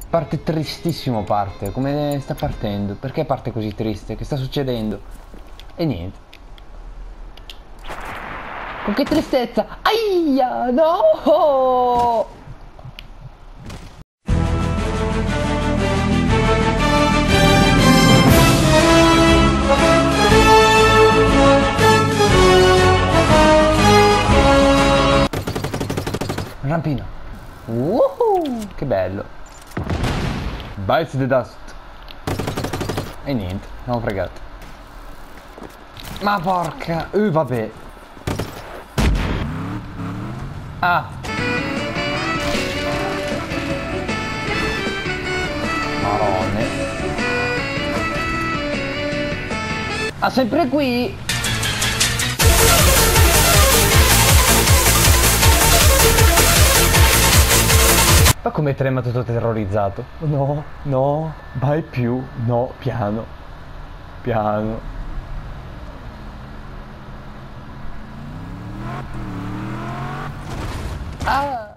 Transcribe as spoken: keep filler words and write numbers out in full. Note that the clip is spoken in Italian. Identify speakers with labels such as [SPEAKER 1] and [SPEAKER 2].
[SPEAKER 1] Parte tristissimo, parte. Come sta partendo? Perché parte così triste? Che sta succedendo? E niente. Con che tristezza! Aia! No! Rampino. Woohoo! Che bello. Bites the dust. E niente, siamo fregati. Ma porca. Uh, vabbè. Ah. Marone. Ah, sempre qui. Ma come trema tutto terrorizzato? No, no, vai più, no, piano, piano. Ah!